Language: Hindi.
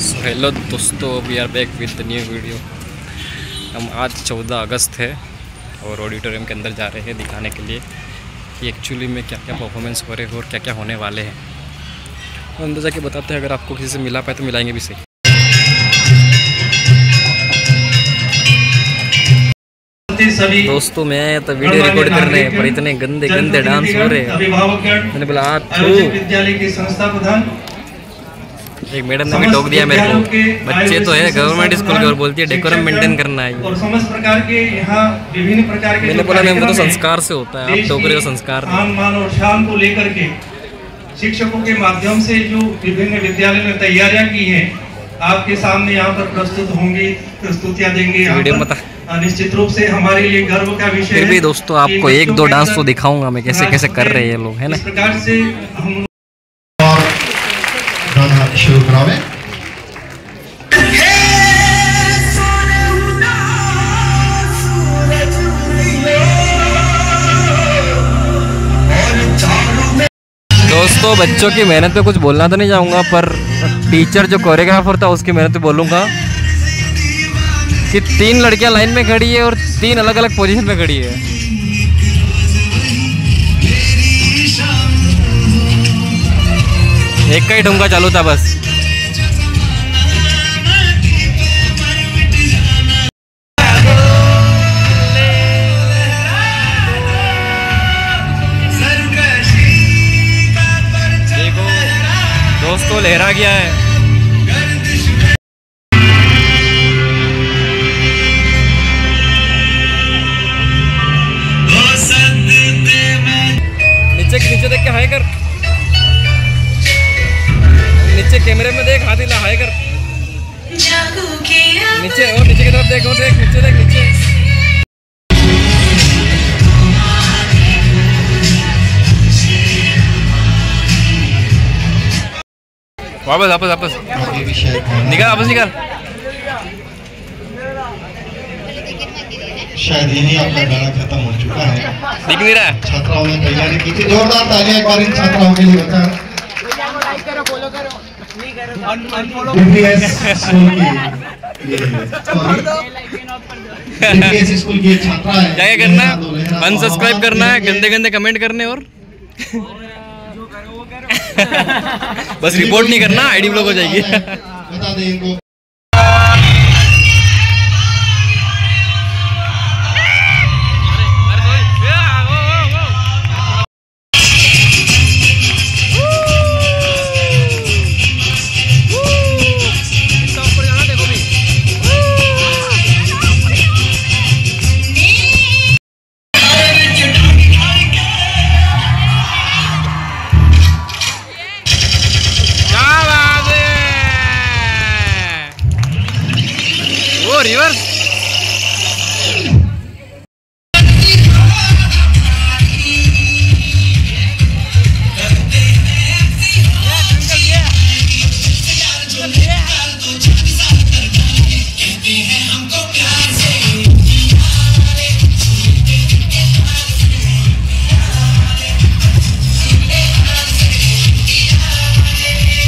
हेलो दोस्तों, we are back with new video. हम आज 14 अगस्त है और ऑडिटोरियम के अंदर जा रहे हैं दिखाने के लिए कि एक्चुअली में क्या क्या परफॉर्मेंस हो रहे हैं और क्या क्या होने वाले हैं। तो अंदर जाके बताते हैं, अगर आपको किसी से मिला पाए तो मिलाएंगे भी सही। दोस्तों मैं तो वीडियो रिकॉर्ड कर रहे हैं पर इतने गंदे गंदे डांस हो रहे हैं। मैंने बोला विद्यालय के संस्था प्रधान एक मैडम ने भी टोक दिया मेरे को। बच्चे तो है गवर्नमेंट स्कूल के और बोलती है डेकोरम मेंटेन करना है। और समस्त प्रकार के यहाँ विभिन्न प्रकार के मैंने बोला मैम वो तो संस्कार से होता है, आप टोक रहे हो संस्कार। मान और शान को लेकर के शिक्षकों के माध्यम से जो विभिन्न विद्यालय में तैयारियां की हैं आपके सामने यहाँ पर प्रस्तुत होंगी, प्रस्तुतियां देंगे। निश्चित रूप से हमारे लिए गर्व का विषय है। फिर भी दोस्तों आपको एक दो डांस तो दिखाऊंगा मैं कैसे कैसे कर रहे हैं लोग, है ना। इस प्रकार से हम शुरू करावे। दोस्तों बच्चों की मेहनत पे कुछ बोलना तो नहीं चाहूँगा, पर टीचर जो कोरियोग्राफर था उसकी मेहनत पे बोलूँगा कि 3 लड़कियां लाइन में खड़ी है और 3 अलग अलग पोजीशन में खड़ी है। एक का ही ठुमका चालू था बस। देखो दोस्तों लहरा गया है। नीचे देख के हाय कर, नीचे कैमरे में देख, हाथ हिला, हाय कर। नीचे और नीचे की तरफ देख, और देख नीचे, देख नीचे। वापस वापस वापस निकाल, वापस निकाल। शायद यही आपका गाना खत्म हो चुका है। दिख नहीं रहा। छात्राओं ने तैयारी की थी, जोरदार तालियां एक बार इन छात्राओं के लिए बता। स्कूल की छात्रा है। क्या करना है, अनसब्सक्राइब करना है, गंदे गंदे कमेंट करने और बस रिपोर्ट नहीं करना, आईडी ब्लॉक हो जाएगी। बता दें इनको।